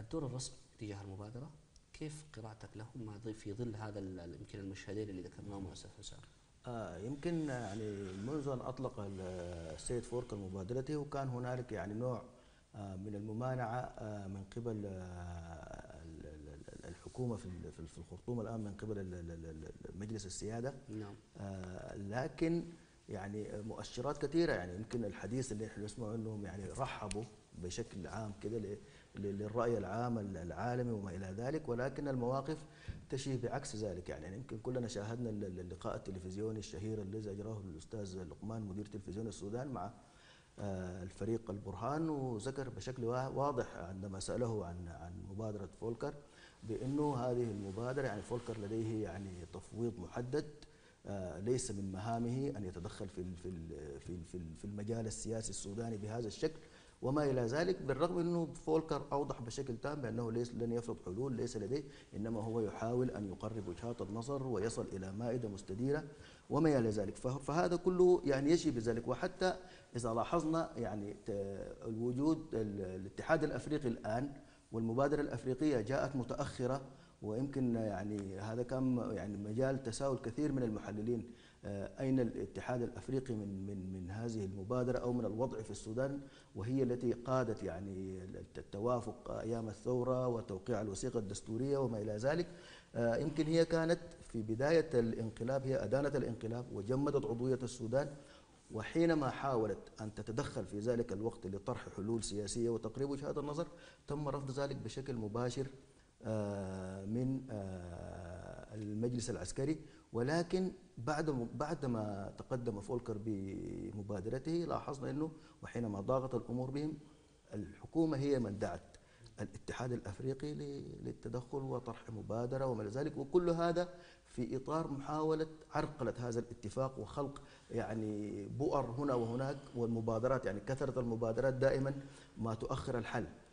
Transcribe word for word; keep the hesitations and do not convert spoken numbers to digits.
الدور الرسمي تجاه المبادرة، كيف قراءتك له ما في ظل هذا يمكن المشهدين اللي ذكرناهم أستاذ حسام؟ آه يمكن يعني منذ أن أطلق السيد فوركر مبادرته وكان هنالك يعني نوع آه من الممانعة آه من قبل آه الحكومة في في الخرطوم الآن من قبل مجلس السيادة. نعم. آه لكن يعني مؤشرات كثيرة، يعني يمكن الحديث اللي احنا نسمعه انهم يعني رحبوا بشكل عام كده للرأي العام العالمي وما إلى ذلك، ولكن المواقف تشير بعكس ذلك. يعني يمكن كلنا شاهدنا اللقاء التلفزيوني الشهير الذي أجراه الأستاذ لقمان مدير تلفزيون السودان مع الفريق البرهان، وذكر بشكل واضح عندما سأله عن عن مبادرة فولكر بأنه هذه المبادرة يعني فولكر لديه يعني تفويض محدد، ليس من مهامه أن يتدخل في في في في المجال السياسي السوداني بهذا الشكل وما إلى ذلك، بالرغم أنه فولكر أوضح بشكل تام بأنه ليس لن يفرض حلول ليس لديه، إنما هو يحاول أن يقرب وجهات النظر ويصل إلى مائدة مستديرة وما إلى ذلك. فهذا كله يعني يجي بذلك. وحتى إذا لاحظنا يعني الوجود الاتحاد الأفريقي الآن والمبادرة الأفريقية جاءت متأخرة، ويمكن يعني هذا كان يعني مجال تساؤل كثير من المحللين أين الاتحاد الأفريقي من من من هذه المبادرة أو من الوضع في السودان، وهي التي قادت يعني التوافق أيام الثورة وتوقيع الوثيقة الدستورية وما إلى ذلك. يمكن هي كانت في بداية الانقلاب هي أدانة الانقلاب وجمدت عضوية السودان، وحينما حاولت أن تتدخل في ذلك الوقت لطرح حلول سياسية وتقريب وجهات النظر تم رفض ذلك بشكل مباشر من المجلس العسكري. ولكن بعد بعدما تقدم فولكر بمبادرته لاحظنا انه وحينما ضاقت الامور بهم الحكومه هي من دعت الاتحاد الافريقي للتدخل وطرح مبادره وما الى ذلك، وكل هذا في اطار محاوله عرقله هذا الاتفاق وخلق يعني بؤر هنا وهناك، والمبادرات يعني كثره المبادرات دائما ما تؤخر الحل.